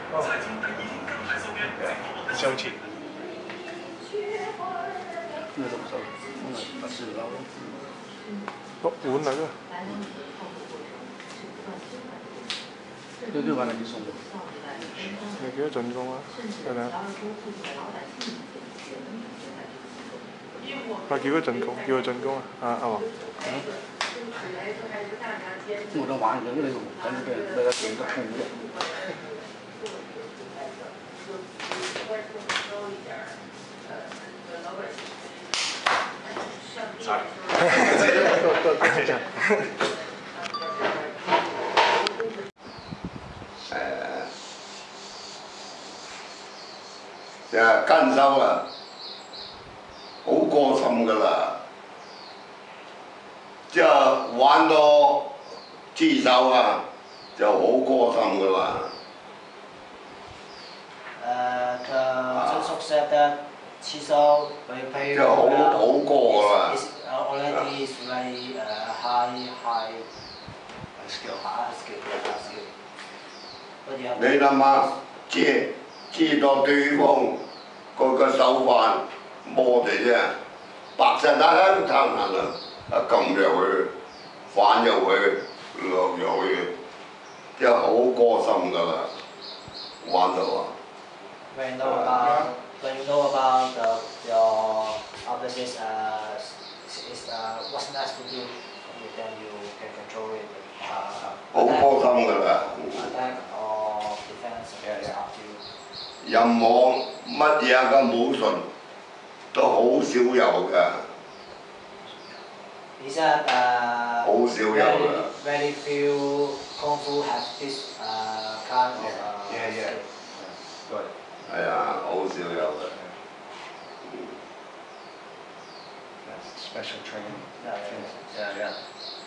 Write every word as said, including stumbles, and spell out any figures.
相亲。 那怎么收？那是捞。 哦，碗嚟噶。 呢啲話係幾送嘅？ 你幾多進攻啊？係咪啊？佢叫佢進攻，叫佢進攻啊！啊阿黃。 我都玩緊呢度，等佢俾佢幾多空啫。 誒，就係跟手啊，好過心㗎啦！即係玩到chi sao啊，就好過心㗎啦。 誒，他就熟悉的chi sao very very 即係好好過啦。 is already is very high high skill high skill high skill。 你諗下，知知道對方嗰個手法摸地啫，白晒大家都貪難啦，一撳入去，反入去，落入去，即係好過心㗎啦，玩到啊！ When you know about when you know about the, your after this uh, is uh, what's next to do, then you can control it. Uh, 好過心㗎啦。 attack or defense, it's up to you. 任何乜嘢嘅武術都好少有㗎， He said uh, 好少有 very, 㗎。 very few kung fu have this uh, kind of uh, Yeah, yeah. skill. Good. 係啊，好少有嘅。 That's special training. Yeah, yeah, yeah. Yeah, yeah.